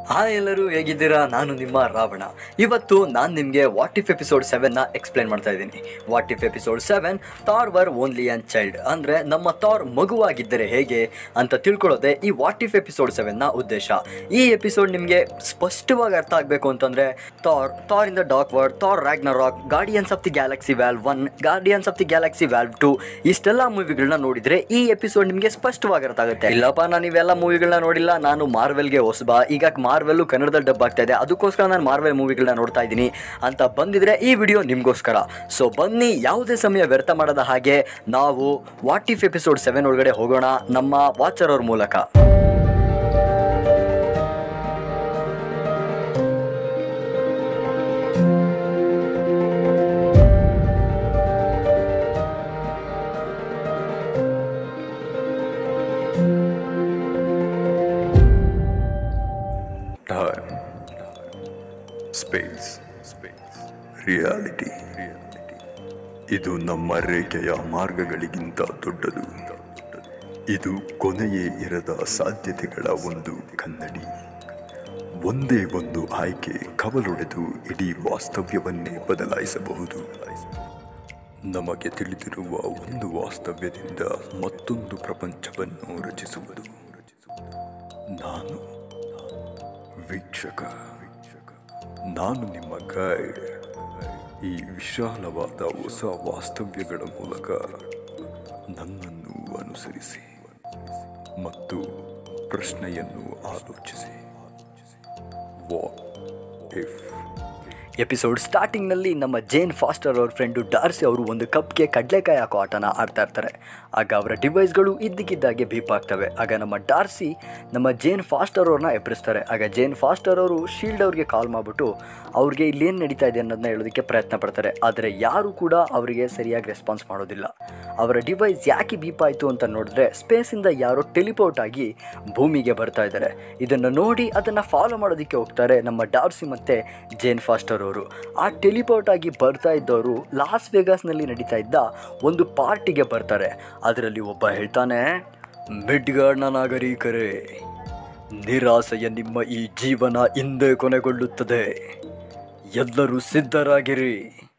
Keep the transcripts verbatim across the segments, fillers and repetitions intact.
Hi ಎಲ್ಲರೂ ಹೇಗಿದ್ದೀರಾ? ನಾನು ನಿಮ್ಮ ರಾವಣ. ಇವತ್ತು ನಾನು ನಿಮಗೆ ವಾಟ್ ಇಫ್ ಎಪಿಸೋಡ್ ಸೆವೆನ್ನ ಎಕ್ಸ್ಪ್ಲೇನ್ ಮಾಡ್ತಾ ಇದ್ದೀನಿ. What if episode seven Thor were only an child, ಅಂದರೆ ನಮ್ಮ ಥಾರ್ ಮಗುವಾಗಿದ್ದರೆ ಹೇಗೆ ಅಂತ ತಿಳ್ಕೊಳ್ಳೋದೆ ಈ ವಾಟ್ ಇಫ್ ಎಪಿಸೋಡ್ ಸೆವೆನ್ನ ಉದ್ದೇಶ. ಈ ಎಪಿಸೋಡ್ ನಿಮಗೆ ಸ್ಪಷ್ಟವಾಗಿ ಅರ್ಥ ಆಗಬೇಕು ಅಂತಂದರೆ Thor, Thor in the dark world, Thor Ragnarok, guardians of the galaxy vol one, guardians of the galaxy vol two, ಇಷ್ಟೆಲ್ಲ ಮೂವಿಗಳನ್ನ ನೋಡಿದರೆ ಈ ಎಪಿಸೋಡ್ ನಿಮಗೆ ಸ್ಪಷ್ಟವಾಗಿ ಅರ್ಥ ಆಗುತ್ತೆ. ಇಲ್ಲಪ್ಪ ನಾನು ಇವೆಲ್ಲ ಮೂವಿಗಳನ್ನ ನೋಡಿಲ್ಲ, ನಾನು ಮಾರ್ವೆಲ್ಗೆ ಹೊಸಬ, ಈಗ ಮಾರ್ವೆಲ್ ಕನ್ನಡದಲ್ಲಿ ಡಬ್ ಆಗ್ತಾ ಇದೆ, ಅದಕ್ಕೋಸ್ಕರ ನಾನು ಮಾರ್ವೆಲ್ ಮೂವಿಗಳನ್ನ ನೋಡ್ತಾ ಇದ್ದೀನಿ ಅಂತ ಬಂದಿದ್ರೆ ಈ ವಿಡಿಯೋ ನಿಮಗೋಸ್ಕರ. ಸೊ ಬನ್ನಿ, ಯಾವುದೇ ಸಮಯ ವ್ಯರ್ಥ ಮಾಡದ ಹಾಗೆ ನಾವು ವಾಟ್ ಇಫ್ ಎಪಿಸೋಡ್ ಸೆವೆನ್ ಒಳಗಡೆ ಹೋಗೋಣ ನಮ್ಮ ವಾಚರ್ ಅವ್ರ ಮೂಲಕ. Time, space, space, reality, reality. ಇದು ನಮ್ಮ ರೇಖೆಯ ಮಾರ್ಗಗಳಿಗಿಂತ ದೊಡ್ಡದು. ಇದು ಕೊನೆಯೇ ಇರದ ಸಾಧ್ಯತೆಗಳ ಒಂದು ಕನ್ನಡಿ. ಒಂದೇ ಒಂದು ಆಯ್ಕೆ ಕವಲೊಡೆದು ಇಡೀ ವಾಸ್ತವ್ಯವನ್ನೇ ಬದಲಾಯಿಸಬಹುದು. ನಮಗೆ ತಿಳಿದಿರುವ ಒಂದು ವಾಸ್ತವ್ಯದಿಂದ ಮತ್ತೊಂದು ಪ್ರಪಂಚವನ್ನು ರಚಿಸುವುದು. ನಾನು ವೀಕ್ಷಕ, ನಾನು ನಿಮ್ಮ ಗೈಡ್. ಈ ವಿಶಾಲವಾದ ಹೊಸ ವಾಸ್ತವ್ಯಗಳ ಮೂಲಕ ನನ್ನನ್ನು ಅನುಸರಿಸಿ ಮತ್ತು ಪ್ರಶ್ನೆಯನ್ನು ಆಲೋಚಿಸಿ. What if? ಎಪಿಸೋಡ್ ಸ್ಟಾರ್ಟಿಂಗ್ನಲ್ಲಿ ನಮ್ಮ ಜೇನ್ ಫಾಸ್ಟರ್ ಅವ್ರ ಫ್ರೆಂಡು ಡಾರ್ಸಿ ಅವರು ಒಂದು ಕಪ್ಗೆ ಕಡಲೆಕಾಯಿ ಹಾಕೋ ಆಟನ ಆಡ್ತಾ ಇರ್ತಾರೆ. ಆಗ ಅವರ ಡಿವೈಸ್ಗಳು ಇದ್ದಕ್ಕಿದ್ದಾಗೆ ಬೀಪ್ ಆಗ್ತವೆ. ಆಗ ನಮ್ಮ ಡಾರ್ಸಿ ನಮ್ಮ ಜೇನ್ ಫಾಸ್ಟರ್ ಅವ್ರನ್ನ ಎಬ್ಬರಿಸ್ತಾರೆ. ಆಗ ಜೇನ್ ಫಾಸ್ಟರ್ ಅವರು ಶೀಲ್ಡ್ ಅವ್ರಿಗೆ ಕಾಲ್ ಮಾಡಿಬಿಟ್ಟು ಅವ್ರಿಗೆ ಇಲ್ಲೇನು ನಡೀತಾ ಇದೆ ಅನ್ನೋದನ್ನ ಹೇಳೋದಕ್ಕೆ ಪ್ರಯತ್ನ ಪಡ್ತಾರೆ. ಆದರೆ ಯಾರೂ ಕೂಡ ಅವರಿಗೆ ಸರಿಯಾಗಿ ರೆಸ್ಪಾನ್ಸ್ ಮಾಡೋದಿಲ್ಲ. ಅವರ ಡಿವೈಸ್ ಯಾಕೆ ಬೀಪ್ ಆಯಿತು ಅಂತ ನೋಡಿದ್ರೆ ಸ್ಪೇಸಿಂದ ಯಾರೋ ಟೆಲಿಪೋರ್ಟ್ ಆಗಿ ಭೂಮಿಗೆ ಬರ್ತಾ ಇದ್ದಾರೆ. ಇದನ್ನು ನೋಡಿ ಅದನ್ನು ಫಾಲೋ ಮಾಡೋದಕ್ಕೆ ಹೋಗ್ತಾರೆ ನಮ್ಮ ಡಾರ್ಸಿ ಮತ್ತು ಜೇನ್ ಫಾಸ್ಟರ್ ಅವರು. ಆ ಟೆಲಿಪೋರ್ಟ್ ಆಗಿ ಬರ್ತಾ ಇದ್ದವರು ಲಾಸ್ ವೆಗಾಸ್ನಲ್ಲಿ ನಡೀತಾ ಇದ್ದ ಒಂದು ಪಾರ್ಟಿಗೆ ಬರ್ತಾರೆ. ಅದರಲ್ಲಿ ಒಬ್ಬ ಹೇಳ್ತಾನೆ, ಮಿಡ್ಗಾರ್ಡ್ನ ನಾಗರಿಕರೇ, ನಿರಾಸೆಯ ನಿಮ್ಮ ಈ ಜೀವನ ಹಿಂದೆ ಕೊನೆಗೊಳ್ಳುತ್ತದೆ. ಎಲ್ಲರೂ ಸಿದ್ಧರಾಗಿರಿ.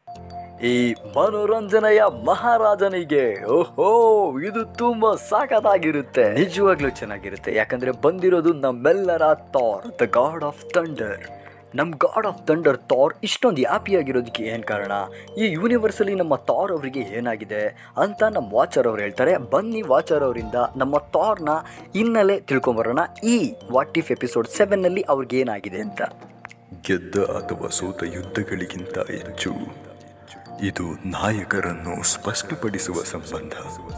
ಈ ಮನೋರಂಜನೆಯ ಮಹಾರಾಜನಿಗೆ ಓಹೋ ಇದು ತುಂಬ ಸಾಕತ್ತಾಗಿರುತ್ತೆ. ನಿಜವಾಗ್ಲೂ ಚೆನ್ನಾಗಿರುತ್ತೆ. ಯಾಕಂದರೆ ಬಂದಿರೋದು ನಮ್ಮೆಲ್ಲರ Thor, the god of thunder. ನಮ್ಮ ಗಾಡ್ ಆಫ್ ಥಂಡರ್ ಥಾರ್ ಇಷ್ಟೊಂದು ಹ್ಯಾಪಿಯಾಗಿರೋದಕ್ಕೆ ಏನು ಕಾರಣ? ಈ ಯೂನಿವರ್ಸಲ್ಲಿ ನಮ್ಮ ಥಾರ್ ಅವರಿಗೆ ಏನಾಗಿದೆ ಅಂತ ನಮ್ಮ ವಾಚರ್ ಅವ್ರು ಹೇಳ್ತಾರೆ. ಬನ್ನಿ ವಾಚರ್ ಅವರಿಂದ ನಮ್ಮ ಥಾರ್ನ ಹಿನ್ನೆಲೆ ತಿಳ್ಕೊಂಬರೋಣ ಈ ವಾಟ್ ಇಫ್ ಎಪಿಸೋಡ್ ಸೆವೆನ್ನಲ್ಲಿ ಅವ್ರಿಗೆ ಏನಾಗಿದೆ ಅಂತ. ಗೆದ್ದ ಅಥವಾ ಸೋತ ಯುದ್ಧಗಳಿಗಿಂತ ಹೆಚ್ಚು ಇದು ನಾಯಕರನ್ನು ಸ್ಪಷ್ಟಪಡಿಸುವ ಸಂಬಂಧ.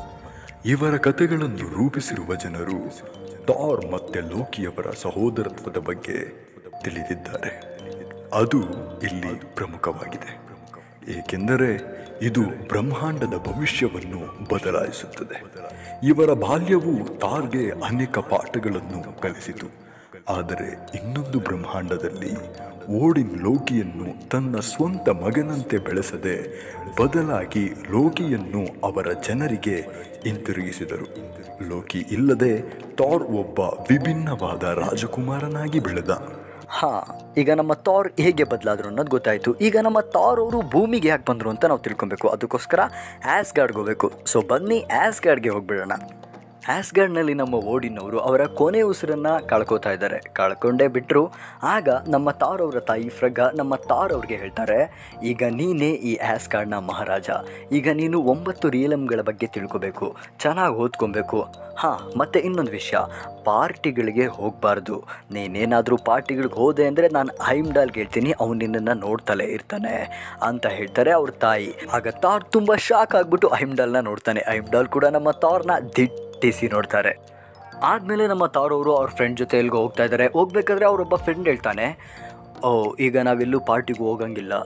ಇವರ ಕಥೆಗಳನ್ನು ರೂಪಿಸಿರುವ ಜನರು ಥಾರ್ ಮತ್ತೆ ಲೋಕಿಯವರ ಸಹೋದರತ್ವದ ಬಗ್ಗೆ ತಿಳಿದಿದ್ದಾರೆ. ಅದು ಇಲ್ಲಿ ಪ್ರಮುಖವಾಗಿದೆ, ಏಕೆಂದರೆ ಇದು ಬ್ರಹ್ಮಾಂಡದ ಭವಿಷ್ಯವನ್ನು ಬದಲಾಯಿಸುತ್ತದೆ. ಇವರ ಬಾಲ್ಯವು ಥಾರ್ಗೆ ಅನೇಕ ಪಾಠಗಳನ್ನು ಕಲಿಸಿತು. ಆದರೆ ಇನ್ನೊಂದು ಬ್ರಹ್ಮಾಂಡದಲ್ಲಿ ಓಡಿನ್ ಲೋಕಿಯನ್ನು ತನ್ನ ಸ್ವಂತ ಮಗನಂತೆ ಬೆಳೆಸದೆ ಬದಲಾಗಿ ಲೋಕಿಯನ್ನು ಅವರ ಜನರಿಗೆ ಹಿಂತಿರುಗಿಸಿದರು. ಲೋಕಿ ಇಲ್ಲದೆ ಥಾರ್ ಒಬ್ಬ ವಿಭಿನ್ನವಾದ ರಾಜಕುಮಾರನಾಗಿ ಬೆಳೆದ. ಹಾಂ, ಈಗ ನಮ್ಮ ಥಾರ್ ಹೇಗೆ ಬದಲಾದರು ಅನ್ನೋದು ಗೊತ್ತಾಯಿತು. ಈಗ ನಮ್ಮ ಥಾರ್ ಅವರು ಭೂಮಿಗೆ ಯಾಕೆ ಬಂದರು ಅಂತ ನಾವು ತಿಳ್ಕೊಬೇಕು. ಅದಕ್ಕೋಸ್ಕರ ಆಸ್ಗಾರ್ಡ್ಗೆ ಹೋಗಬೇಕು. ಸೊ ಬನ್ನಿ ಆಸ್ಗಾರ್ಡ್ಗೆ ಹೋಗ್ಬಿಡೋಣ. ಆಸ್ಗಾರ್ಡ್ನಲ್ಲಿ ನಮ್ಮ ಓಡಿನವರು ಅವರ ಕೊನೆ ಉಸಿರನ್ನು ಕಳ್ಕೋತಾ ಇದ್ದಾರೆ. ಕಳ್ಕೊಂಡೇ ಬಿಟ್ಟರು. ಆಗ ನಮ್ಮ ಥಾರ್ ಅವರ ತಾಯಿ ಫ್ರಗ್ಗ ನಮ್ಮ ಥಾರ್ ಅವ್ರಿಗೆ ಹೇಳ್ತಾರೆ, ಈಗ ನೀನೇ ಈ ಆಸ್ಗಾರ್ಡ್ನ ಮಹಾರಾಜ. ಈಗ ನೀನು ಒಂಬತ್ತು ರಿಯಲಮ್ಗಳ ಬಗ್ಗೆ ತಿಳ್ಕೊಬೇಕು, ಚೆನ್ನಾಗಿ ಓದ್ಕೊಬೇಕು. ಹಾಂ, ಮತ್ತು ಇನ್ನೊಂದು ವಿಷಯ, ಪಾರ್ಟಿಗಳಿಗೆ ಹೋಗಬಾರ್ದು. ನೀನೇನಾದರೂ ಪಾರ್ಟಿಗಳಿಗೆ ಹೋದೆ ಅಂದರೆ ನಾನು ಹೈಮ್ಡಾಲ್ಗೆ ಹೇಳ್ತೀನಿ, ಅವನು ನಿನ್ನನ್ನು ನೋಡ್ತಲೇ ಇರ್ತಾನೆ ಅಂತ ಹೇಳ್ತಾರೆ ಅವ್ರ ತಾಯಿ. ಆಗ ಥಾರ್ ತುಂಬ ಶಾಕ್ ಆಗಿಬಿಟ್ಟು ಹೈಮ್ಡಾಲ್ನ ನೋಡ್ತಾನೆ. ಹೈಮ್ಡಾಲ್ ಕೂಡ ನಮ್ಮ ಥಾರ್ನ ದಿಟ್ಟಿಸಿ ನೋಡ್ತಾರೆ. ಆದಮೇಲೆ ನಮ್ಮ ಥಾರ್ ಅವರು ಅವ್ರ ಫ್ರೆಂಡ್ ಜೊತೆ ಎಲ್ಲಿಗೆ ಹೋಗ್ತಾ ಇದ್ದಾರೆ. ಹೋಗ್ಬೇಕಾದ್ರೆ ಅವರೊಬ್ಬ ಫ್ರೆಂಡ್ ಹೇಳ್ತಾನೆ, ಓ ಈಗ ನಾವೆಲ್ಲೂ ಪಾರ್ಟಿಗೆ ಹೋಗಂಗಿಲ್ಲ,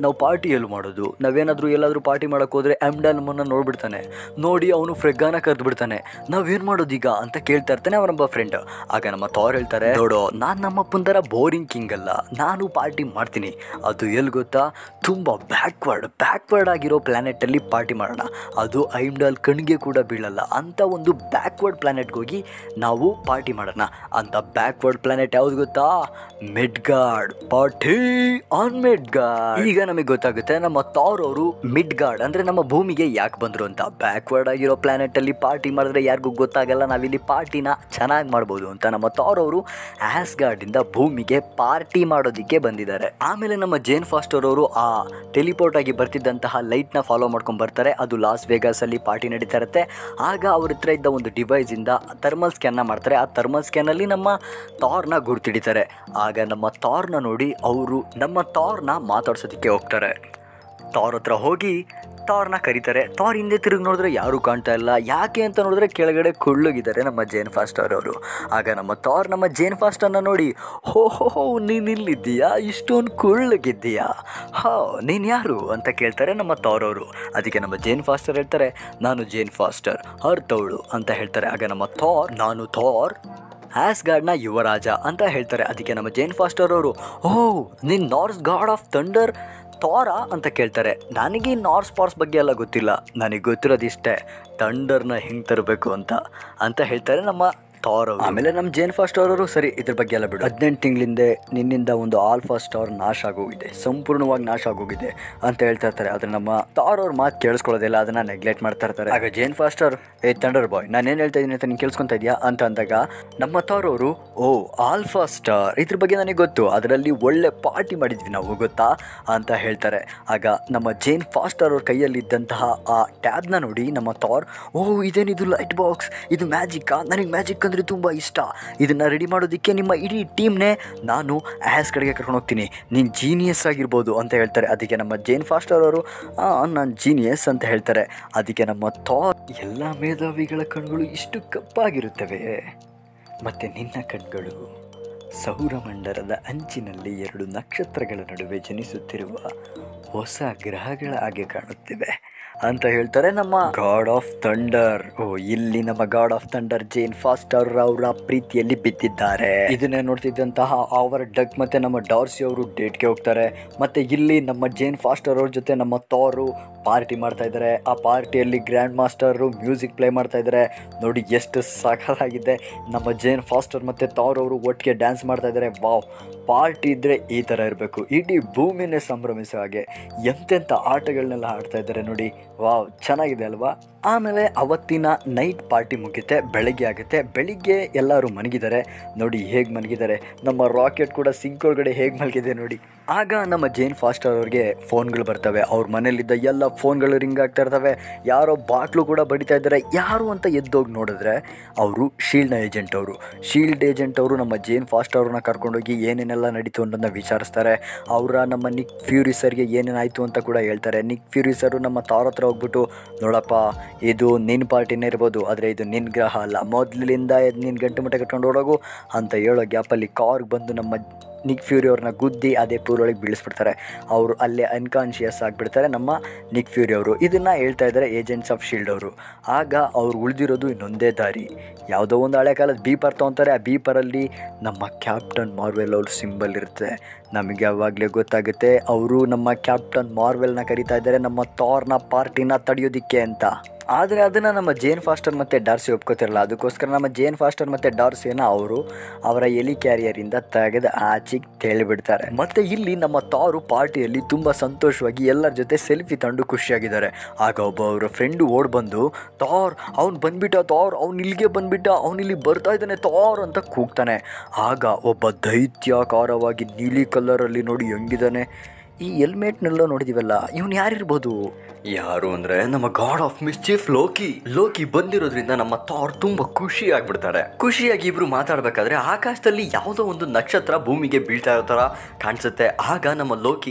ನಾವು ಪಾರ್ಟಿ ಎಲ್ಲಿ ಮಾಡೋದು, ನಾವೇನಾದರೂ ಎಲ್ಲಾದರೂ ಪಾರ್ಟಿ ಮಾಡೋಕೆ ಹೋದರೆ ಆಮ್ಡಾಲ್ ನಮ್ಮನ್ನು ನೋಡ್ಬಿಡ್ತಾನೆ, ನೋಡಿ ಅವನು ಫ್ರೆಗ್ಗಾನ ಕರೆದು ಬಿಡ್ತಾನೆ, ನಾವೇನು ಮಾಡೋದು ಈಗ ಅಂತ ಕೇಳ್ತಾ ಇರ್ತಾನೆ ಅವನೊಬ್ಬ ಫ್ರೆಂಡ್. ಆಗ ನಮ್ಮ ಥಾರ್ ಹೇಳ್ತಾರೆ, ನೋಡೋ ನಾನು ನಮ್ಮಪ್ಪನ ಥರ ಬೋರಿಂಗ್ ಕಿಂಗ್ ಅಲ್ಲ, ನಾನು ಪಾರ್ಟಿ ಮಾಡ್ತೀನಿ. ಅದು ಎಲ್ಲಿ ಗೊತ್ತಾ, ತುಂಬ ಬ್ಯಾಕ್ವರ್ಡ್ ಬ್ಯಾಕ್ವರ್ಡ್ ಆಗಿರೋ ಪ್ಲ್ಯಾನೆಟಲ್ಲಿ ಪಾರ್ಟಿ ಮಾಡೋಣ, ಅದು ಐಮ್ಡಾಲ್ ಕಣ್ಣಿಗೆ ಕೂಡ ಬೀಳಲ್ಲ ಅಂತ ಒಂದು ಬ್ಯಾಕ್ವರ್ಡ್ ಪ್ಲ್ಯಾನೆಟ್ಗೆ ಹೋಗಿ ನಾವು ಪಾರ್ಟಿ ಮಾಡೋಣ. ಅಂತ ಬ್ಯಾಕ್ವರ್ಡ್ ಪ್ಲ್ಯಾನೆಟ್ ಯಾವ್ದು ಗೊತ್ತಾ, ಮಿಡ್ಗಾರ್ಡ್. Party on ಮಿಡ್ಗಾರ್ಡ್. ಈಗ ನಮಗೆ ಗೊತ್ತಾಗುತ್ತೆ ನಮ್ಮ ಥಾರ್ ಅವರು ಮಿಡ್ಗಾರ್ಡ್ ಅಂದರೆ ನಮ್ಮ ಭೂಮಿಗೆ ಯಾಕೆ ಬಂದರು ಅಂತ. ಬ್ಯಾಕ್ವರ್ಡ್ ಆಗಿರೋ ಪ್ಲ್ಯಾನೆಟಲ್ಲಿ ಪಾರ್ಟಿ ಮಾಡಿದ್ರೆ ಯಾರಿಗೂ ಗೊತ್ತಾಗಲ್ಲ, ನಾವಿಲ್ಲಿ ಪಾರ್ಟಿನ ಚೆನ್ನಾಗಿ ಮಾಡ್ಬೋದು ಅಂತ ನಮ್ಮ ಥಾರ್ ಅವರು ಆಸ್ಗಾರ್ಡಿಂದ ಭೂಮಿಗೆ ಪಾರ್ಟಿ ಮಾಡೋದಕ್ಕೆ ಬಂದಿದ್ದಾರೆ. ಆಮೇಲೆ ನಮ್ಮ ಜೇನ್ ಫಾಸ್ಟರ್ ಅವರು ಆ ಟೆಲಿಪೋರ್ಟ್ ಆಗಿ ಬರ್ತಿದ್ದಂತಹ ಲೈಟ್ನ ಫಾಲೋ ಮಾಡ್ಕೊಂಡು ಬರ್ತಾರೆ. ಅದು ಲಾಸ್ ವೇಗಾಸಲ್ಲಿ ಪಾರ್ಟಿ ನಡೀತಾ ಇರುತ್ತೆ. ಆಗ ಅವ್ರ ಹತ್ರ ಇದ್ದ ಒಂದು ಡಿವೈಸಿಂದ ಥರ್ಮಲ್ ಸ್ಕ್ಯಾನ್ನ ಮಾಡ್ತಾರೆ. ಆ ಥರ್ಮಲ್ ಸ್ಕ್ಯಾನಲ್ಲಿ ನಮ್ಮ ಥಾರ್ನ ಗುರ್ತಿಡಿತಾರೆ. ಆಗ ನಮ್ಮ ಥಾರ್ನ ನೋಡಿ ಅವರು ನಮ್ಮ ಥಾರ್ನ ಮಾತಾಡ್ಸೋದಕ್ಕೆ ಹೋಗ್ತಾರೆ. ಥಾರ್ ಹತ್ರ ಹೋಗಿ ಥಾರ್ನ ಕರೀತಾರೆ. ಥಾರ್ ಹಿಂದೆ ತಿರುಗಿ ನೋಡಿದ್ರೆ ಯಾರೂ ಕಾಣ್ತಾ ಇಲ್ಲ. ಯಾಕೆ ಅಂತ ನೋಡಿದ್ರೆ ಕೆಳಗಡೆ ಕುಳ್ಳಗಿದ್ದಾರೆ ನಮ್ಮ ಜೇನ್ ಫಾಸ್ಟರ್ ಅವರು. ಆಗ ನಮ್ಮ ಥಾರ್ ನಮ್ಮ ಜೇನ್ ಫಾಸ್ಟರ್ನ ನೋಡಿ, ಹೋ ಹೋ ಹೋ ನೀನು ಇಲ್ಲಿದ್ದೀಯಾ, ಇಷ್ಟೊಂದು ಕುಳ್ಳಗಿದ್ದೀಯಾ, ಹೋ ನೀನು ಯಾರು ಅಂತ ಕೇಳ್ತಾರೆ ನಮ್ಮ ಥಾರ್ ಅವರು. ಅದಕ್ಕೆ ನಮ್ಮ ಜೇನ್ ಫಾಸ್ಟರ್ ಹೇಳ್ತಾರೆ, ನಾನು ಜೇನ್ ಫಾಸ್ಟರ್ ಅರ್ಥವಳು ಅಂತ ಹೇಳ್ತಾರೆ. ಆಗ ನಮ್ಮ ಥಾರ್, ನಾನು ಥಾರ್ ಆಸ್ಗಾರ್ಡ್ನ ಯುವರಾಜ ಅಂತ ಹೇಳ್ತಾರೆ. ಅದಕ್ಕೆ ನಮ್ಮ ಜೇನ್ ಫಾಸ್ಟರ್ ಅವರು, ಓಹ್ ನೀನು ನಾರ್ಸ್ ಗಾಡ್ ಆಫ್ ಥಂಡರ್ ಥಾರಾ ಅಂತ ಕೇಳ್ತಾರೆ. ನನಗೆ ನಾರ್ಸ್ ಪಾರ್ಸ್ ಬಗ್ಗೆ ಎಲ್ಲ ಗೊತ್ತಿಲ್ಲ, ನನಗೆ ಗೊತ್ತಿರೋದಿಷ್ಟೇ ಥಂಡರ್ನ ಹೆಂಗೆ ತರಬೇಕು ಅಂತ ಅಂತ ಹೇಳ್ತಾರೆ ನಮ್ಮ ಥಾರ್ ಅವರು. ಆಮೇಲೆ ನಮ್ಮ ಜೇನ್ ಫಾಸ್ಟರ್ ಅವರು, ಸರಿ ಇದ್ರ ಬಗ್ಗೆ ಎಲ್ಲ ಬಿಡು, ಹದಿನೆಂಟು ತಿಂಗಳಿಂದ ನಿನ್ನಿಂದ ಒಂದು ಆಲ್ಫಾ ಸ್ಟಾರ್ ನಾಶ ಆಗೋಗಿದೆ, ಸಂಪೂರ್ಣವಾಗಿ ನಾಶ ಆಗೋಗಿದೆ ಅಂತ ಹೇಳ್ತಾ ಇರ್ತಾರೆ. ಆದರೆ ನಮ್ಮ ಥಾರ್ ಅವ್ರ ಮಾತು ಕೇಳಿಸ್ಕೊಳ್ಳೋದಿಲ್ಲ, ಅದನ್ನು ನೆಗ್ಲೆಕ್ಟ್ ಮಾಡ್ತಾ ಇರ್ತಾರೆ. ಆಗ ಜೇನ್ ಫಾಸ್ಟರ್, ಏ ಥಂಡರ್ ಬಾಯ್ ನಾನೇನು ಹೇಳ್ತಾ ಇದ್ದೀನಿ ಅಂತ ನೀನು ಕೇಳಿಸ್ಕೊತಾ ಇದೆಯಾ ಅಂತ ಅಂದಾಗ ನಮ್ಮ ಥಾರ್ ಅವರು, ಓ ಆಲ್ಫಾ ಸ್ಟಾರ್ ಇದ್ರ ಬಗ್ಗೆ ನನಗೆ ಗೊತ್ತು, ಅದರಲ್ಲಿ ಒಳ್ಳೆ ಪಾರ್ಟಿ ಮಾಡಿದ್ವಿ ನಾವು ಗೊತ್ತಾ ಅಂತ ಹೇಳ್ತಾರೆ. ಆಗ ನಮ್ಮ ಜೇನ್ ಫಾಸ್ಟರ್ ಅವ್ರ ಕೈಯಲ್ಲಿದ್ದಂತಹ ಆ ಟ್ಯಾಬ್ನ ನೋಡಿ ನಮ್ಮ ಥಾರ್, ಓ ಇದೇನಿದು ಲೈಟ್ ಬಾಕ್ಸ್, ಇದು ಮ್ಯಾಜಿಕ್ಕಾ, ನನಗೆ ಮ್ಯಾಜಿಕ್ ಅಂದರೆ ತುಂಬ ಇಷ್ಟ, ಇದನ್ನು ರೆಡಿ ಮಾಡೋದಕ್ಕೆ ನಿಮ್ಮ ಇಡೀ ಟೀಮ್ನೇ ನಾನು ಆ್ಯಸ್ ಕಡೆಗೆ ಕರ್ಕೊಂಡು ಹೋಗ್ತೀನಿ, ನೀನು ಜೀನಿಯಸ್ ಆಗಿರ್ಬೋದು ಅಂತ ಹೇಳ್ತಾರೆ. ಅದಕ್ಕೆ ನಮ್ಮ ಜೇನ್ ಫಾಸ್ಟರ್ ಅವರು, ನಾನು ಜೀನಿಯಸ್ ಅಂತ ಹೇಳ್ತಾರೆ. ಅದಕ್ಕೆ ನಮ್ಮ ಥಾರ್, ಎಲ್ಲ ಮೇಧಾವಿಗಳ ಕಣ್ಗಳು ಇಷ್ಟು ಕಪ್ಪಾಗಿರುತ್ತವೆ, ಮತ್ತು ನಿನ್ನ ಕಣ್ಗಳು ಸೌರಮಂಡಲದ ಅಂಚಿನಲ್ಲಿ ಎರಡು ನಕ್ಷತ್ರಗಳ ನಡುವೆ ಜನಿಸುತ್ತಿರುವ ಹೊಸ ಗ್ರಹಗಳ ಹಾಗೆ ಕಾಣುತ್ತಿವೆ ಅಂತ ಹೇಳ್ತಾರೆ ನಮ್ಮ ಗಾಡ್ ಆಫ್ ಥಂಡರ್. ಓ ಇಲ್ಲಿ ನಮ್ಮ god of thunder Jane Foster ಅವರ ಪ್ರೀತಿಯಲ್ಲಿ ಬಿದ್ದಿದ್ದಾರೆ. ಇದನ್ನೇ ನೋಡ್ತಿದ್ದಂತಹ ಅವರ ಡಗ್ ಮತ್ತೆ ನಮ್ಮ ಡಾರ್ಸಿ ಅವರು ಡೇಟ್ಗೆ ಹೋಗ್ತಾರೆ. ಮತ್ತೆ ಇಲ್ಲಿ ನಮ್ಮ ಜೇನ್ ಫಾಸ್ಟರ್ ಅವ್ರ ಜೊತೆ ನಮ್ಮ ಥಾರು ಪಾರ್ಟಿ ಮಾಡ್ತಾ ಇದ್ದಾರೆ. ಆ ಪಾರ್ಟಿಯಲ್ಲಿ ಗ್ರ್ಯಾಂಡ್ ಮಾಸ್ಟರು ಮ್ಯೂಸಿಕ್ ಪ್ಲೇ ಮಾಡ್ತಾ ಇದ್ದಾರೆ. ನೋಡಿ ಎಷ್ಟು ಸಾಕಾಗಿದೆ. ನಮ್ಮ ಜೇನ್ ಫಾಸ್ಟರ್ ಮತ್ತು ಥಾರ್ ಅವರು ಒಟ್ಟಿಗೆ ಡ್ಯಾನ್ಸ್ ಮಾಡ್ತಾ ಇದ್ದಾರೆ. ವಾವ್, ಪಾರ್ಟಿ ಇದ್ದರೆ ಈ ಥರ ಇರಬೇಕು, ಇಡೀ ಭೂಮಿನೇ ಸಂಭ್ರಮಿಸೋ ಹಾಗೆ ಎಂತೆಂಥ ಆಟಗಳನ್ನೆಲ್ಲ ಆಡ್ತಾ ಇದ್ದಾರೆ ನೋಡಿ. ವಾವ್, ಚೆನ್ನಾಗಿದೆ ಅಲ್ವಾ. ಆಮೇಲೆ ಅವತ್ತಿನ ನೈಟ್ ಪಾರ್ಟಿ ಮುಗಿಯುತ್ತೆ, ಬೆಳಗ್ಗೆ ಆಗುತ್ತೆ. ಬೆಳಿಗ್ಗೆ ಎಲ್ಲರೂ ಮಲಗಿದ್ದಾರೆ. ನೋಡಿ ಹೇಗೆ ಮಲಗಿದ್ದಾರೆ, ನಮ್ಮ ರಾಕೆಟ್ ಕೂಡ ಸಿಂಕ್ ಒಳಗಡೆ ಹೇಗೆ ಮಲಗಿದೆ ನೋಡಿ. ಆಗ ನಮ್ಮ ಜೇನ್ ಫಾಸ್ಟರ್ ಅವ್ರಿಗೆ ಫೋನ್ಗಳು ಬರ್ತವೆ. ಅವ್ರ ಮನೇಲಿದ್ದ ಎಲ್ಲ ಫೋನ್ಗಳು ರಿಂಗ್ ಆಗ್ತಾ ಇರ್ತವೆ. ಯಾರೋ ಬಾಟ್ಲು ಕೂಡ ಬಡಿತಾ ಇದ್ದಾರೆ. ಯಾರು ಅಂತ ಎದ್ದೋಗಿ ನೋಡಿದ್ರೆ ಅವರು ಶೀಲ್ಡ್ನ ಏಜೆಂಟ್ ಅವರು. ಶೀಲ್ಡ್ ಏಜೆಂಟ್ ಅವರು ನಮ್ಮ ಜೇನ್ ಫಾಸ್ಟರ್ ಅವ್ರನ್ನ ಕರ್ಕೊಂಡೋಗಿ ಏನೇನೆಲ್ಲ ನಡೀತು ಅನ್ನೋದನ್ನ ವಿಚಾರಿಸ್ತಾರೆ. ಅವರ ನಮ್ಮ ನಿಕ್ ಫ್ಯೂರಿ ಸರ್ಗೆ ಏನೇನಾಯಿತು ಅಂತ ಕೂಡ ಹೇಳ್ತಾರೆ. ನಿಕ್ ಫ್ಯೂರಿ ಸರು ನಮ್ಮ ಥಾರ್ ಹತ್ರ ಹೋಗ್ಬಿಟ್ಟು, ನೋಡಪ್ಪ ಇದು ನಿನ್ನ ಪಾರ್ಟಿನೇ ಇರ್ಬೋದು, ಆದರೆ ಇದು ನಿನ್ನ ಗ್ರಹ ಅಲ್ಲ, ಮೊದಲಿಂದ ನಿನ್ನ ಗಂಟು ಮಟ್ಟ ಕಟ್ಕೊಂಡು ಓಡೋಗು ಅಂತ ಹೇಳೋ ಗ್ಯಾಪಲ್ಲಿ ಕಾರ್ಗೆ ಬಂದು ನಮ್ಮ ನಿಕ್ ಫ್ಯೂರಿ ಅವ್ರನ್ನ ಗುದ್ದಿ ಅದೇ ಪೂರೊಳಗೆ ಬೀಳಿಸ್ಬಿಡ್ತಾರೆ. ಅವರು ಅಲ್ಲೇ ಅನ್ಕಾನ್ಷಿಯಸ್ ಆಗಿಬಿಡ್ತಾರೆ ನಮ್ಮ ನಿಕ್ ಫ್ಯೂರಿ ಅವರು. ಇದನ್ನು ಹೇಳ್ತಾ ಇದ್ದಾರೆ ಏಜೆಂಟ್ಸ್ ಆಫ್ ಶೀಲ್ಡ್ ಅವರು. ಆಗ ಅವ್ರು ಉಳಿದಿರೋದು ಇನ್ನೊಂದೇ ದಾರಿ. ಯಾವುದೋ ಒಂದು ಹಳೆ ಕಾಲದ ಬೀಪರ್ ತೊಗೊತಾರೆ. ಆ ಬೀಪರಲ್ಲಿ ನಮ್ಮ ಕ್ಯಾಪ್ಟನ್ ಮಾರ್ವೆಲ್ ಅವ್ರ ಸಿಂಬಲ್ ಇರುತ್ತೆ. ನಮಗೆ ಆವಾಗಲೇ ಗೊತ್ತಾಗುತ್ತೆ ಅವರು ನಮ್ಮ ಕ್ಯಾಪ್ಟನ್ ಮಾರ್ವೆಲ್ನ ಕರೀತಾ ಇದ್ದಾರೆ ನಮ್ಮ ಥಾರ್ನ ಪಾರ್ಟಿನ ತಡೆಯೋದಿಕ್ಕೆ ಅಂತ. ಆದರೆ ಅದನ್ನು ನಮ್ಮ ಜೇನ್ ಫಾಸ್ಟರ್ ಮತ್ತು ಡಾರ್ಸಿ ಒಪ್ಕೋತಿರಲ್ಲ. ಅದಕ್ಕೋಸ್ಕರ ನಮ್ಮ ಜೇನ್ ಫಾಸ್ಟರ್ ಮತ್ತು ಡಾರ್ಸಿಯನ್ನು ಅವರು ಅವರ ಎಲಿ ಕ್ಯಾರಿಯರಿಂದ ತೆಗೆದು ಆಚೆಗೆ ತೇಳಿಬಿಡ್ತಾರೆ. ಮತ್ತು ಇಲ್ಲಿ ನಮ್ಮ ಥಾರು ಪಾರ್ಟಿಯಲ್ಲಿ ತುಂಬ ಸಂತೋಷವಾಗಿ ಎಲ್ಲರ ಜೊತೆ ಸೆಲ್ಫಿ ತಂಡು ಖುಷಿಯಾಗಿದ್ದಾರೆ. ಆಗ ಒಬ್ಬ ಅವರ ಫ್ರೆಂಡು ಓಡ್ ಬಂದು, ಥಾರ್ ಅವ್ನು ಬಂದ್ಬಿಟ್ಟ, ಥಾರ್ ಅವ್ನು ಇಲ್ಲಿಗೆ ಬಂದ್ಬಿಟ್ಟ, ಅವ್ನು ಇಲ್ಲಿ ಬರ್ತಾ ಇದ್ದಾನೆ ಥಾರ್ ಅಂತ ಕೂಗ್ತಾನೆ. ಆಗ ಒಬ್ಬ ದೈತ್ಯಾಕಾರವಾಗಿ ನೀಲಿ ಕಲರಲ್ಲಿ ನೋಡಿ ಹೆಂಗಿದ್ದಾನೆ, ಈ ಹೆಲ್ಮೆಟ್ನೆಲ್ಲ ನೋಡಿದೀವಲ್ಲ, ಇವನು ಯಾರಿರ್ಬೋದು? ಯಾರು ಅಂದರೆ ನಮ್ಮ god of mischief Loki. Loki ಬಂದಿರೋದ್ರಿಂದ ನಮ್ಮ ಥಾರ್ ತುಂಬ ಖುಷಿ ಆಗಿಬಿಡ್ತಾರೆ. ಖುಷಿಯಾಗಿ ಇಬ್ರು ಮಾತಾಡಬೇಕಾದ್ರೆ ಆಕಾಶದಲ್ಲಿ ಯಾವುದೋ ಒಂದು ನಕ್ಷತ್ರ ಭೂಮಿಗೆ ಬೀಳ್ತಾ ಇರೋ ಥರ ಕಾಣಿಸುತ್ತೆ. ಆಗ ನಮ್ಮ ಲೋಕಿ,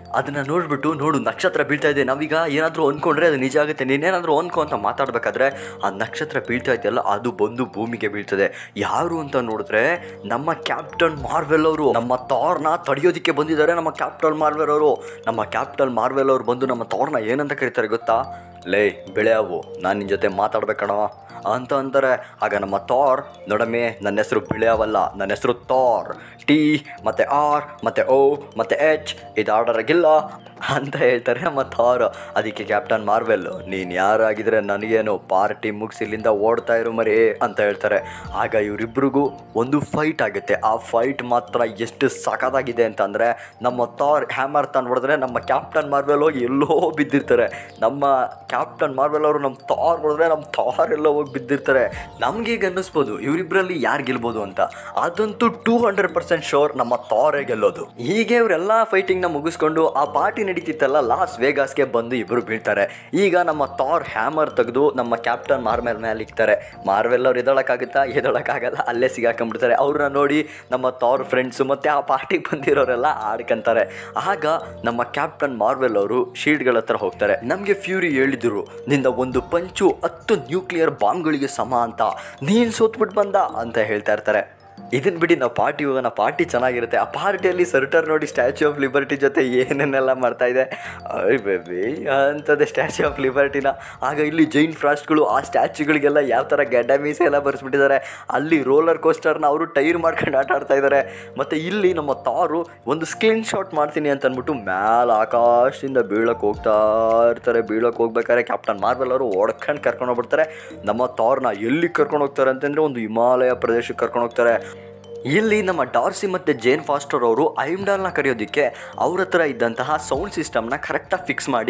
ಅದನ್ನು ನೋಡಿಬಿಟ್ಟು ನೋಡು ನಕ್ಷತ್ರ ಬೀಳ್ತಾ ಇದೆ, ನಾವೀಗ ಏನಾದರೂ ಅಂದ್ಕೊಂಡ್ರೆ ಅದು ನಿಜ ಆಗುತ್ತೆ, ನೀನೇನಾದರೂ ಅಂದ್ಕೊ ಅಂತ ಮಾತಾಡಬೇಕಾದ್ರೆ ಆ ನಕ್ಷತ್ರ ಬೀಳ್ತಾ ಇದೆಯಲ್ಲ ಅದು ಬಂದು ಭೂಮಿಗೆ ಬೀಳ್ತದೆ. ಯಾರು ಅಂತ ನೋಡಿದ್ರೆ ನಮ್ಮ ಕ್ಯಾಪ್ಟನ್ ಮಾರ್ವೆಲ್ ಅವರು ನಮ್ಮ ಥಾರ್ನ ತಡೆಯೋದಕ್ಕೆ ಬಂದಿದ್ದಾರೆ. ನಮ್ಮ ಕ್ಯಾಪ್ಟನ್ ಮಾರ್ವೆಲ್ ಅವರು ನಮ್ಮ ಕ್ಯಾಪ್ಟನ್ ಮಾರ್ವೆಲ್ ಅವರು ಬಂದು ನಮ್ಮ ಥಾರ್ನ ಏನಂತ ಕರೀತಾರೆ ಗೊತ್ತಾ? ಲೇ ಬೆಳೆಯವು, ನಾನು ನಿನ್ನ ಜೊತೆ ಮಾತಾಡ್ಬೇಕಣವ ಅಂತ ಅಂತಾರೆ. ಆಗ ನಮ್ಮ ಥಾರ್, ನೋಡಮ್ಮೆ ನನ್ನ ಹೆಸರು ಬಿಳೆಯವಲ್ಲ, ನನ್ನ ಹೆಸರು ಥಾರ್, ಟಿ ಮತ್ತು ಆರ್ ಮತ್ತು ಓ ಮತ್ತು ಎಚ್ ಇದು ಆರ್ಡರ್ ಆಗಿಲ್ಲ ಅಂತ ಹೇಳ್ತಾರೆ ನಮ್ಮ ಥಾರ್. ಅದಕ್ಕೆ ಕ್ಯಾಪ್ಟನ್ ಮಾರ್ವೆಲ್, ನೀನು ಯಾರಾಗಿದ್ರೆ ನನಗೇನು, ಪಾರ್ಟಿ ಮುಗಿಸಿ ಇಲ್ಲಿಂದ ಓಡ್ತಾ ಇರು ಮರಿ ಅಂತ ಹೇಳ್ತಾರೆ. ಆಗ ಇವರಿಬ್ರಿಗೂ ಒಂದು ಫೈಟ್ ಆಗುತ್ತೆ. ಆ ಫೈಟ್ ಮಾತ್ರ ಎಷ್ಟು ಸಖತ್ತಾಗಿದೆ ಅಂತಂದರೆ, ನಮ್ಮ ಥಾರ್ ಹ್ಯಾಮರ್ ತಾನು ಹೊಡೆದ್ರೆ ನಮ್ಮ ಕ್ಯಾಪ್ಟನ್ ಮಾರ್ವೆಲ್ ಹೋಗಿ ಎಲ್ಲೋ ಬಿದ್ದಿರ್ತಾರೆ. ನಮ್ಮ ಕ್ಯಾಪ್ಟನ್ ಮಾರ್ವೆಲ್ ಅವರು ನಮ್ಮ ಥಾರ್ ಹೊಡೆದ್ರೆ ನಮ್ಮ ಥಾರ್ ಎಲ್ಲೋ ಹೋಗಿ ಬಿದ್ದಿರ್ತಾರೆ. ನಮಗೆ ಈಗ ಅನ್ನಿಸ್ಬೋದು ಇವರಿಬ್ಬರಲ್ಲಿ ಯಾರು ಗೆಲ್ಬೋದು ಅಂತ. ಅದಂತೂ ಟೂ ಹಂಡ್ರೆಡ್ ಪರ್ಸೆಂಟ್ ಶೋರ್ ನಮ್ಮ ಥಾರೇ ಗೆಲ್ಲೋದು. ಹೀಗೆ ಇವರೆಲ್ಲ ಫೈಟಿಂಗ್ನ ಮುಗಿಸ್ಕೊಂಡು ಆ ಪಾರ್ಟಿ ನಡೀತಿತ್ತಲ್ಲ ಲಾಸ್ ವೇಗಾಸ್ಗೆ ಬಂದು ಇಬ್ಬರು ಬೀಳ್ತಾರೆ. ಈಗ ನಮ್ಮ ಥಾರ್ ಹ್ಯಾಮರ್ ತೆಗೆದು ನಮ್ಮ ಕ್ಯಾಪ್ಟನ್ ಮಾರ್ವೆಲ್ ಮೇಲೆ ಇಕ್ತಾರೆ. ಮಾರ್ವೆಲ್ ಅವ್ರು ಎದೊಳಕ್ಕಾಗುತ್ತಾ? ಎದೊಳಕ್ಕಾಗಲ್ಲ, ಅಲ್ಲೇ ಸಿಗಾಕೊಂಡ್ಬಿಡ್ತಾರೆ. ಅವ್ರನ್ನ ನೋಡಿ ನಮ್ಮ ಥಾರ್ ಫ್ರೆಂಡ್ಸು ಮತ್ತು ಆ ಪಾರ್ಟಿಗೆ ಬಂದಿರೋರೆಲ್ಲ ಆಡ್ಕೊಂತಾರೆ. ಆಗ ನಮ್ಮ ಕ್ಯಾಪ್ಟನ್ ಮಾರ್ವೆಲ್ ಅವರು ಶೀಲ್ಡ್ಗಳ ಹತ್ರ ಹೋಗ್ತಾರೆ. ನಮಗೆ ಫ್ಯೂರಿ ಹೇಳಿದ್ರು ನಿಂದ ಒಂದು ಪಂಚು ಹತ್ತು ನ್ಯೂಕ್ಲಿಯರ್ ಬಾಂಬ್ಗಳಿಗೆ ಸಮ ಅಂತ, ನೀನು ಸೋತ್ಬಿಟ್ಟು ಬಂದ ಅಂತ ಹೇಳ್ತಾ ಇರ್ತಾರೆ. ಇದನ್ನು ಬಿಡಿ, ನಾವು ಪಾರ್ಟಿ ಹೋಗೋಣ, ಪಾರ್ಟಿ ಚೆನ್ನಾಗಿರುತ್ತೆ. ಆ ಪಾರ್ಟಿಯಲ್ಲಿ ಸರ್ಟರ್ ನೋಡಿ ಸ್ಟ್ಯಾಚ್ಯೂ ಆಫ್ ಲಿಬರ್ಟಿ ಜೊತೆ ಏನೇನೆಲ್ಲ ಮಾಡ್ತಾಯಿದೆ, ಐ ಬೇಬಿ ಅಂಥದ್ದೇ ಸ್ಟ್ಯಾಚ್ಯೂ ಆಫ್ ಲಿಬರ್ಟಿನ. ಆಗ ಇಲ್ಲಿ ಜೈನ್ ಫ್ರಾಸ್ಟ್ಗಳು ಆ ಸ್ಟ್ಯಾಚ್ಯೂಗಳಿಗೆಲ್ಲ ಯಾವ ಥರ ಗಡ್ಡ ಮೀಸೆ ಎಲ್ಲ ಬರ್ಸ್ಬಿಟ್ಟಿದ್ದಾರೆ. ಅಲ್ಲಿ ರೋಲರ್ ಕೋಸ್ಟರ್ನ ಅವರು ಟೈರ್ ಮಾಡ್ಕೊಂಡು ಆಟ ಆಡ್ತಾ ಇದ್ದಾರೆ. ಮತ್ತು ಇಲ್ಲಿ ನಮ್ಮ ಥಾರು ಒಂದು ಸ್ಕ್ರೀನ್ ಶಾಟ್ ಮಾಡ್ತೀನಿ ಅಂತ ಅಂದ್ಬಿಟ್ಟು ಮ್ಯಾಲೆ ಆಕಾಶದಿಂದ ಬೀಳಕ್ಕೆ ಹೋಗ್ತಾ ಇರ್ತಾರೆ. ಬೀಳಕ್ಕೆ ಹೋಗ್ಬೇಕಾದ್ರೆ ಕ್ಯಾಪ್ಟನ್ ಮಾರ್ವೆಲ್ ಅವರು ಓಡ್ಕೊಂಡು ಕರ್ಕೊಂಡು ಹೋಗ್ಬಿಡ್ತಾರೆ. ನಮ್ಮ ಥಾರ್ನ ಎಲ್ಲಿ ಕರ್ಕೊಂಡು ಹೋಗ್ತಾರೆ ಅಂತಂದರೆ ಒಂದು ಹಿಮಾಲಯ ಪ್ರದೇಶಕ್ಕೆ ಕರ್ಕೊಂಡು ಹೋಗ್ತಾರೆ. ಇಲ್ಲಿ ನಮ್ಮ ಡಾರ್ಸಿ ಮತ್ತು ಜೇನ್ ಫಾಸ್ಟರ್ ಅವರು ಐಮ್ಡಾಲ್ನ ಕರೆಯೋದಕ್ಕೆ ಅವ್ರ ಹತ್ರ ಇದ್ದಂತಹ ಸೌಂಡ್ ಸಿಸ್ಟಮ್ನ ಕರೆಕ್ಟಾಗಿ ಫಿಕ್ಸ್ ಮಾಡಿ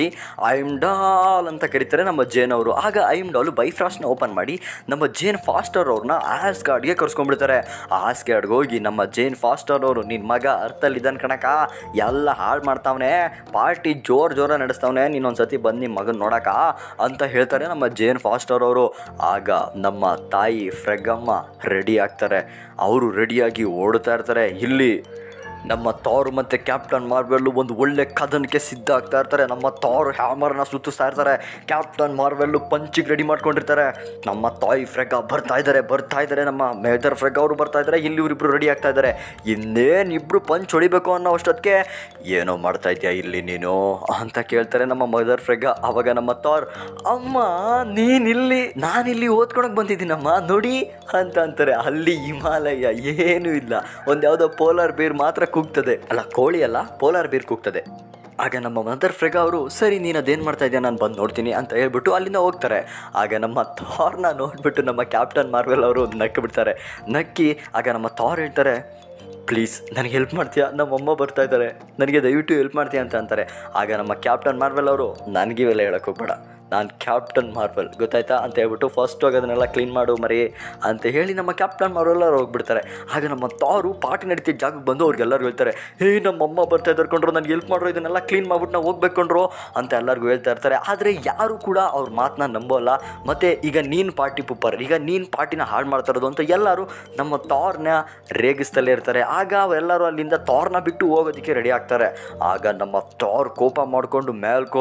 ಐಮ್ಡಾಲ್ ಅಂತ ಕರೀತಾರೆ ನಮ್ಮ ಜೇನ್ ಅವರು. ಆಗ ಐಮ್ಡಾಲು ಬೈಫ್ರಾಸ್ಟ್ನ ಓಪನ್ ಮಾಡಿ ನಮ್ಮ ಜೇನ್ ಫಾಸ್ಟರ್ ಅವ್ರನ್ನ ಆಸ್ಗಾರ್ಡ್ಗೆ ಕರ್ಸ್ಕೊಂಡ್ಬಿಡ್ತಾರೆ. ಆಸ್ಗಾರ್ಡ್ಗೆ ಹೋಗಿ ನಮ್ಮ ಜೇನ್ ಫಾಸ್ಟರ್ ಅವರು, ನಿನ್ನ ಮಗ ಅರ್ಥಲ್ಲಿದ್ದಾನೆ ಕಣಕ, ಎಲ್ಲ ಹಾಳು ಮಾಡ್ತಾವನೆ, ಪಾರ್ಟಿ ಜೋರು ಜೋರ ನಡೆಸ್ತಾವನೆ, ನೀನೊಂದು ಸತಿ ಬಂದು ನಿಮ್ಮ ಮಗನ ನೋಡಕ ಅಂತ ಹೇಳ್ತಾರೆ ನಮ್ಮ ಜೇನ್ ಫಾಸ್ಟರ್ ಅವರು. ಆಗ ನಮ್ಮ ತಾಯಿ ಫ್ರೆಗಮ್ಮ ರೆಡಿ ಆಗ್ತಾರೆ. ಅವರು ರೆಡಿಯಾಗಿ ಓಡ್ತಾ ಇರ್ತಾರೆ. ಇಲ್ಲಿ ನಮ್ಮ ಥಾರ್ ಮತ್ತು ಕ್ಯಾಪ್ಟನ್ ಮಾರ್ವೆಲ್ಲು ಒಂದು ಒಳ್ಳೆ ಕದನಕ್ಕೆ ಸಿದ್ಧ ಆಗ್ತಾ ಇರ್ತಾರೆ. ನಮ್ಮ ಥಾರ್ ಹ್ಯಾಮರ್ನ ಸುತ್ತಿಸ್ತಾ ಇರ್ತಾರೆ. ಕ್ಯಾಪ್ಟನ್ ಮಾರ್ವೆಲ್ಲು ಪಂಚಿಗೆ ರೆಡಿ ಮಾಡ್ಕೊಂಡಿರ್ತಾರೆ. ನಮ್ಮ ತಾಯಿ ಫ್ರೆಗ ಬರ್ತಾ ಇದ್ದಾರೆ ಬರ್ತಾ ಇದ್ದಾರೆ ನಮ್ಮ ಮೇಜರ್ ಫ್ರೆಗ್ ಅವರು ಬರ್ತಾ ಇದ್ದಾರೆ. ಇಲ್ಲಿ ಇವರಿಬ್ರು ರೆಡಿ ಆಗ್ತಾ ಇದ್ದಾರೆ. ಇನ್ನೇನು ಇಬ್ಬರು ಪಂಚ್ ಹೊಡಿಬೇಕು ಅನ್ನೋ ಅಷ್ಟೊತ್ತಿಗೆ, ಏನೋ ಮಾಡ್ತಾ ಇದೆಯಾ ಇಲ್ಲಿ ನೀನು ಅಂತ ಕೇಳ್ತಾರೆ ನಮ್ಮ ಮದರ್ ಫ್ರೆಗ. ಆವಾಗ ನಮ್ಮ ಥಾರ್, ಅಮ್ಮ ನೀನಿಲ್ಲಿ, ನಾನಿಲ್ಲಿ ಓದ್ಕೊಳಕ್ಕೆ ಬಂದಿದ್ದೀನಮ್ಮ ನೋಡಿ ಅಂತ ಅಂತಾರೆ. ಅಲ್ಲಿ ಹಿಮಾಲಯ ಏನೂ ಇಲ್ಲ, ಒಂದು ಯಾವುದೋ ಪೋಲಾರ್ ಬೇರ್ ಮಾತ್ರ ಕೂಗ್ತದೆ. ಅಲ್ಲ, ಕೋಳಿ ಅಲ್ಲ, ಪೋಲಾರ್ ಬೇರ್ ಕೂಗ್ತದೆ. ಆಗ ನಮ್ಮ ಮದರ್ ಫ್ರೆಗ ಅವರು, ಸರಿ ನೀನು ಅದೇನು ಮಾಡ್ತಾ ಇದೆಯಾ, ನಾನು ಬಂದು ನೋಡ್ತೀನಿ ಅಂತ ಹೇಳ್ಬಿಟ್ಟು ಅಲ್ಲಿಂದ ಹೋಗ್ತಾರೆ. ಆಗ ನಮ್ಮ ಥಾರ್ನ ನೋಡಿಬಿಟ್ಟು ನಮ್ಮ ಕ್ಯಾಪ್ಟನ್ ಮಾರ್ವೆಲ್ ಅವರು ನಕ್ಕಿ ಬಿಡ್ತಾರೆ. ನಕ್ಕಿ ಆಗ ನಮ್ಮ ಥಾರ್ ಹೇಳ್ತಾರೆ, ಪ್ಲೀಸ್ ನನಗೆ ಹೆಲ್ಪ್ ಮಾಡ್ತೀಯಾ, ನಮ್ಮಮ್ಮ ಬರ್ತಾ ಇದ್ದಾರೆ, ನನಗೆ ದಯವಿಟ್ಟು ಹೆಲ್ಪ್ ಮಾಡ್ತೀಯಾ ಅಂತ ಅಂತಾರೆ. ಆಗ ನಮ್ಮ ಕ್ಯಾಪ್ಟನ್ ಮಾರ್ವೆಲ್ ಅವರು, ನನಗಿವೆಲ್ಲ ಹೇಳೋಕ್ಕೆ ಹೋಗ್ಬೇಡ, ನಾನು ಕ್ಯಾಪ್ಟನ್ ಮಾರ್ವೆಲ್ ಗೊತ್ತಾಯ್ತಾ ಅಂತ ಹೇಳ್ಬಿಟ್ಟು ಫಸ್ಟ್ ಹೋಗಿ ಅದನ್ನೆಲ್ಲ ಕ್ಲೀನ್ ಮಾಡು ಮರಿ ಅಂತ ಹೇಳಿ ನಮ್ಮ ಕ್ಯಾಪ್ಟನ್ ಮಾರ್ವೆಲ್ ಅವ್ರು ಹೋಗ್ಬಿಡ್ತಾರೆ. ಆಗ ನಮ್ಮ ಥಾರು ಪಾರ್ಟಿ ನಡೀತಿದ್ದ ಜಾಗಕ್ಕೆ ಬಂದು ಅವ್ರಿಗೆಲ್ಲರಿಗೂ ಹೇಳ್ತಾರೆ, ಹೇ ನಮ್ಮಮ್ಮ ಬರ್ತಾ ಇದ್ದಾರೆ ಕೊಂಡ್ರು, ನನಗೆ ಹೆಲ್ಪ್ ಮಾಡ್ರು, ಇದನ್ನೆಲ್ಲ ಕ್ಲೀನ್ ಮಾಡ್ಬಿಟ್ಟು ನಾವು ಹೋಗ್ಬೇಕೊಂಡ್ರು ಅಂತ ಎಲ್ಲರಿಗೂ ಹೇಳ್ತಾ ಇರ್ತಾರೆ. ಆದರೆ ಯಾರು ಕೂಡ ಅವ್ರ ಮಾತನ್ನ ನಂಬೋಲ್ಲ. ಮತ್ತು ಈಗ ನೀನು ಪಾರ್ಟಿ ಪುಪ್ಪರ್, ಈಗ ನೀನು ಪಾರ್ಟಿನ ಹಾಳು ಮಾಡ್ತಾ ಇರೋದು ಅಂತ ಎಲ್ಲರೂ ನಮ್ಮ ಥಾರ್ನ ರೇಗಿಸ್ತಲೇ ಇರ್ತಾರೆ. ಆಗ ಅವರೆಲ್ಲರೂ ಅಲ್ಲಿಂದ ಥಾರ್ನ ಬಿಟ್ಟು ಹೋಗೋದಕ್ಕೆ ರೆಡಿ ಆಗ್ತಾರೆ. ಆಗ ನಮ್ಮ ಥಾರ್ ಕೋಪ ಮಾಡಿಕೊಂಡು ಮೇಲ್ಕೋಗಿ,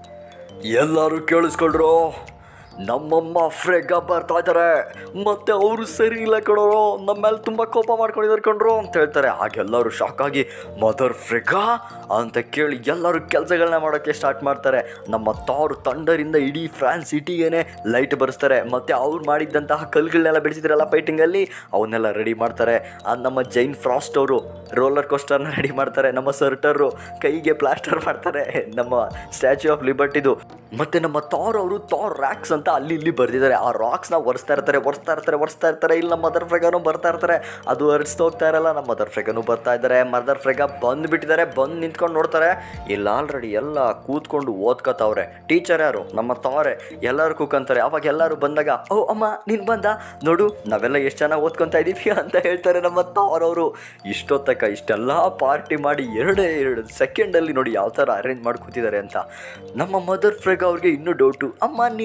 ಎಲ್ಲರೂ ಕೇಳಿಸ್ಕೊಳ್ರು, ನಮ್ಮಮ್ಮ ಫ್ರೆಗ ಬರ್ತಾ ಇದ್ದಾರೆ ಮತ್ತು ಅವರು ಸರಿ ಇಲ್ಲ ಕಣೋ, ನಮ್ಮ ಮೇಲೆ ತುಂಬ ಕೋಪ ಮಾಡ್ಕೊಂಡಿದ್ದಾರೆ ಕಣ್ರು ಅಂತ ಹೇಳ್ತಾರೆ. ಆಗೆಲ್ಲರೂ ಶಾಕಾಗಿ, ಮದರ್ ಫ್ರೆಗ ಅಂತ ಕೇಳಿ ಎಲ್ಲರೂ ಕೆಲಸಗಳನ್ನ ಮಾಡೋಕ್ಕೆ ಸ್ಟಾರ್ಟ್ ಮಾಡ್ತಾರೆ. ನಮ್ಮ ಥಾರ್ ತಂಡರಿಂದ ಇಡೀ ಫ್ರಾನ್ಸ್ ಸಿಟಿಗೇನೆ ಲೈಟ್ ಬರೆಸ್ತಾರೆ. ಮತ್ತು ಅವ್ರು ಮಾಡಿದ್ದಂತಹ ಕಲ್ಗಳನ್ನೆಲ್ಲ ಬೆಳೆಸಿದ್ರಲ್ಲ ಫೈಟಿಂಗಲ್ಲಿ, ಅವನ್ನೆಲ್ಲ ರೆಡಿ ಮಾಡ್ತಾರೆ. ನಮ್ಮ ಜೈನ್ ಫ್ರಾಸ್ಟ್ ಅವರು ರೋಲರ್ ಕೋಸ್ಟರ್ನ ರೆಡಿ ಮಾಡ್ತಾರೆ. ನಮ್ಮ ಸರ್ಟರು ಕೈಗೆ ಪ್ಲಾಸ್ಟರ್ ಮಾಡ್ತಾರೆ ನಮ್ಮ ಸ್ಟ್ಯಾಚ್ಯೂ ಆಫ್ ಲಿಬರ್ಟಿದು. ಮತ್ತು ನಮ್ಮ ಥಾರ್ ಅವರು ಥಾರ್ ರ್ಯಾಕ್ಸ್ ಅಂತ ಅಲ್ಲಿ ಇಲ್ಲಿ ಬರ್ದಿದ್ದಾರೆ. ಆ ರಾಕ್ಸ್ನ ಒರೆಸ್ತಾ ಇರ್ತಾರೆ ಒರೆಸ್ತಾ ಇರ್ತಾರೆ ಒರೆಸ್ತಾ ಇರ್ತಾರೆ ಇಲ್ಲಿ ನಮ್ಮ ಮದರ್ ಫ್ರೆಗನೂ ಬರ್ತಾ ಇರ್ತಾರೆ. ಅದು ಅರಿಸ್ತಾ ಹೋಗ್ತಾ ಇರಲ್ಲ, ನಮ್ಮ ಮದರ್ ಫ್ರೆಗನೂ ಬರ್ತಾ ಇದ್ದಾರೆ. ಮದರ್ ಫ್ರೆಗ ಬಂದುಬಿಟ್ಟಿದ್ದಾರೆ. ಬಂದು ನಿಂತ್ಕೊಂಡು ನೋಡ್ತಾರೆ, ಇಲ್ಲಿ ಆಲ್ರೆಡಿ ಎಲ್ಲ ಕೂತ್ಕೊಂಡು ಓದ್ಕೋತಾವ್ರೆ. ಟೀಚರ್ ಯಾರು? ನಮ್ಮ ಥಾರೆ. ಎಲ್ಲರೂ ಕೂತ್ಕೊಂತಾರೆ. ಅವಾಗ ಎಲ್ಲರೂ ಬಂದಾಗ, ಓ ಅಮ್ಮ ನೀನು ಬಂದ ನೋಡು, ನಾವೆಲ್ಲ ಎಷ್ಟು ಚೆನ್ನಾಗಿ ಓದ್ಕೊತಾ ಇದ್ದೀವಿ ಅಂತ ಹೇಳ್ತಾರೆ ನಮ್ಮ ಥಾರ್ ಅವರು. ಇಷ್ಟೊತ್ತಕ ಇಷ್ಟೆಲ್ಲ ಪಾರ್ಟಿ ಮಾಡಿ ಎರಡೇ ಎರಡು ಸೆಕೆಂಡಲ್ಲಿ ನೋಡಿ ಯಾವ ಥರ ಅರೇಂಜ್ ಮಾಡಿ ಕೂತಿದ್ದಾರೆ ಅಂತ. ನಮ್ಮ ಮದರ್ ಫ್ರೆಗ ಅವ್ರಿಗೆ ಇನ್ನೂ ಡೌಟು, ಅಮ್ಮ ನಿನ್ಗೆ ಇನ್ನೂ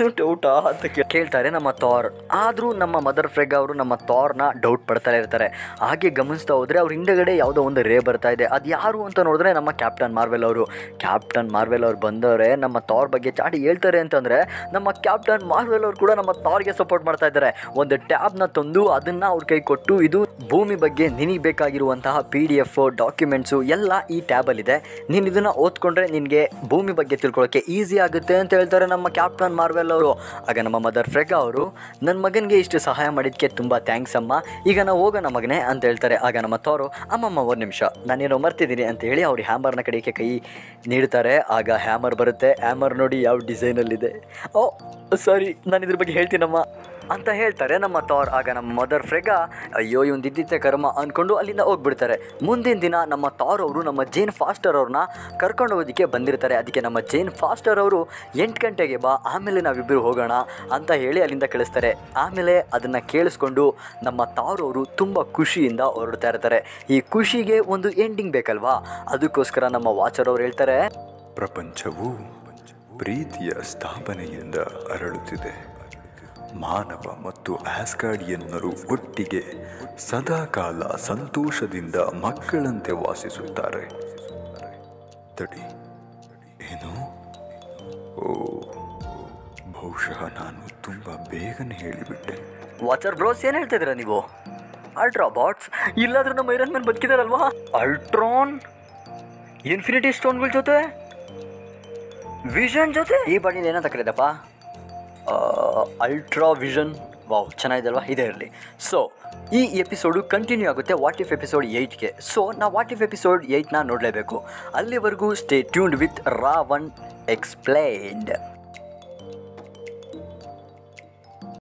ಡೌಟಾ ಅಂತ ಕೇಳ್ತಾರೆ ನಮ್ಮ ಥಾರ್. ಆದರೂ ನಮ್ಮ ಮದರ್ ಫ್ರೆಗ್ ಅವರು ನಮ್ಮ ಥಾರ್ನ ಡೌಟ್ ಪಡ್ತಾ ಇರ್ತಾರೆ. ಹಾಗೆ ಗಮನಿಸ್ತಾ ಹೋದರೆ ಅವ್ರ ಹಿಂದೆಗಡೆ ಯಾವುದೋ ಒಂದು ರೇ ಬರ್ತಾ ಇದೆ. ಅದು ಯಾರು ಅಂತ ನೋಡಿದ್ರೆ ನಮ್ಮ ಕ್ಯಾಪ್ಟನ್ ಮಾರ್ವೆಲ್ ಅವರು. ಕ್ಯಾಪ್ಟನ್ ಮಾರ್ವೆಲ್ ಅವ್ರು ಬಂದವರೆ ನಮ್ಮ ಥಾರ್ ಬಗ್ಗೆ ಚಾಟಿ ಹೇಳ್ತಾರೆ ಅಂತಂದರೆ ನಮ್ಮ ಕ್ಯಾಪ್ಟನ್ ಮಾರ್ವೆಲ್ ಅವರು ಕೂಡ ನಮ್ಮ ಥಾರ್ಗೆ ಸಪೋರ್ಟ್ ಮಾಡ್ತಾ ಇದ್ದಾರೆ. ಒಂದು ಟ್ಯಾಬ್ನ ತಂದು ಅದನ್ನು ಅವ್ರ ಕೈ ಕೊಟ್ಟು, ಇದು ಭೂಮಿ ಬಗ್ಗೆ ನಿನಗೆ ಬೇಕಾಗಿರುವಂತಹ ಪಿ ಡಿ ಎಫ್ ಡಾಕ್ಯುಮೆಂಟ್ಸು ಎಲ್ಲ ಈ ಟ್ಯಾಬಲ್ಲಿದೆ, ನೀನು ಇದನ್ನು ಓದ್ಕೊಂಡ್ರೆ ನಿನಗೆ ಭೂಮಿ ಬಗ್ಗೆ ತಿಳ್ಕೊಳ್ಳೋಕ್ಕೆ ಈಸಿ ಆಗುತ್ತೆ ಅಂತ ಹೇಳ್ತಾರೆ ನಮ್ಮ ಕ್ಯಾಪ್ಟನ್ ಮಾರ್ವೆಲ್ ಅವರು. ಆಗ ನಮ್ಮ ಮದರ್ ಫ್ರೆಗ್ ಅವರು, ನನ್ನ ಮಗನಿಗೆ ಇಷ್ಟು ಸಹಾಯ ಮಾಡಿದ್ದಕ್ಕೆ ತುಂಬ ಥ್ಯಾಂಕ್ಸ್ ಅಮ್ಮ, ಈಗ ನಾವು ಹೋಗೋಣ ಮಗನೇ ಅಂತ ಹೇಳ್ತಾರೆ. ಆಗ ನಮ್ಮ ಥಾರು, ಅಮ್ಮಮ್ಮ ಒಂದು ನಿಮಿಷ ನಾನೇನೋ ಮರ್ತಿದ್ದೀನಿ ಅಂತ ಹೇಳಿ ಅವ್ರು ಹ್ಯಾಮರ್ನ ಕಡೆಗೆ ಕೈ ನೀಡ್ತಾರೆ. ಆಗ ಹ್ಯಾಮರ್ ಬರುತ್ತೆ. ಹ್ಯಾಮರ್ ನೋಡಿ ಯಾವ ಡಿಸೈನಲ್ಲಿದೆ. ಓ ಸಾರಿ, ನಾನು ಇದ್ರ ಬಗ್ಗೆ ಹೇಳ್ತೀನಮ್ಮ ಅಂತ ಹೇಳ್ತಾರೆ ನಮ್ಮ ಥಾರ್. ಆಗ ನಮ್ಮ ಮದರ್ ಫ್ರೆಗ, ಅಯ್ಯೋ ಇವ್ನು ದಿದ್ದಿತ್ತೆ ಕರ್ಮ ಅಂದ್ಕೊಂಡು ಅಲ್ಲಿಂದ ಹೋಗ್ಬಿಡ್ತಾರೆ. ಮುಂದಿನ ದಿನ ನಮ್ಮ ಥಾರ್ ಅವರು ನಮ್ಮ ಜೇನ್ ಫಾಸ್ಟರ್ ಅವ್ರನ್ನ ಕರ್ಕೊಂಡು ಹೋಗೋದಕ್ಕೆ ಬಂದಿರ್ತಾರೆ. ಅದಕ್ಕೆ ನಮ್ಮ ಜೇನ್ ಫಾಸ್ಟರ್ ಅವರು ಎಂಟು ಗಂಟೆಗೆ ಬಾ, ಆಮೇಲೆ ನಾವಿಬ್ಬರು ಹೋಗೋಣ ಅಂತ ಹೇಳಿ ಅಲ್ಲಿಂದ ಕಳಿಸ್ತಾರೆ. ಆಮೇಲೆ ಅದನ್ನು ಕೇಳಿಸ್ಕೊಂಡು ನಮ್ಮ ಥಾರ್ ಅವರು ತುಂಬ ಖುಷಿಯಿಂದ ಹೊರಡ್ತಾ ಇರ್ತಾರೆ. ಈ ಖುಷಿಗೆ ಒಂದು ಎಂಡಿಂಗ್ ಬೇಕಲ್ವಾ, ಅದಕ್ಕೋಸ್ಕರ ನಮ್ಮ ವಾಚರ್ ಅವ್ರು ಹೇಳ್ತಾರೆ, ಪ್ರಪಂಚವು ಪ್ರೀತಿಯ ಸ್ಥಾಪನೆಯಿಂದ ಅರಳುತ್ತಿದೆ. ಮಾನವ ಮತ್ತು ಆಸ್ಗಾರ್ಡಿಯನ್ನರು ಒಟ್ಟಿಗೆ ಸದಾಕಾಲ ಸಂತೋಷದಿಂದ ಮಕ್ಕಳಂತೆ ವಾಸಿಸುತ್ತಾರೆ. ತಡಿ, ಏನು? ಓ, ಬಹುಶಃ ನಾನು ತುಂಬ ಬೇಗನೆ ಹೇಳಿಬಿಟ್ಟೆ. ವಾಚರ್ ಬ್ರೋಸ್ ಏನು ಹೇಳ್ತಿದ್ದೀರಾ ನೀವು? ಅಲ್ಟ್ರಾ ಬಾಟ್ಸ್ ಇಲ್ಲಾದ್ರೂ ನಮ್ಮ ಐರನ್ ಮ್ಯಾನ್ ಬದುಕಿದಾರಲ್ವಾ? ಅಲ್ಟ್ರಾನ್, ಇನ್ಫಿನಿಟಿ ಸ್ಟೋನ್ಗಳ ಜೊತೆ, ವಿಷನ್ ಜೊತೆ, ಈ ಬಾಡಿನ ಏನಂತ ಕರೀದಪ್ಪ? Ultra vision. ವಾವ್, ಚೆನ್ನಾಗಿದೆ ಅಲ್ವಾ? ಇದೇ ಇರಲಿ. ಸೊ ಈ ಎಪಿಸೋಡು ಕಂಟಿನ್ಯೂ ಆಗುತ್ತೆ ವಾಟ್ ಇಫ್ ಎಪಿಸೋಡ್ ಏಯ್ಟ್ಗೆ. ಸೊ ನಾವು ವಾಟ್ ಇಫ್ ಎಪಿಸೋಡ್ ಏಯ್ಟ್ನ ನೋಡಲೇಬೇಕು. ಅಲ್ಲಿವರೆಗೂ stay tuned with Ra one explained.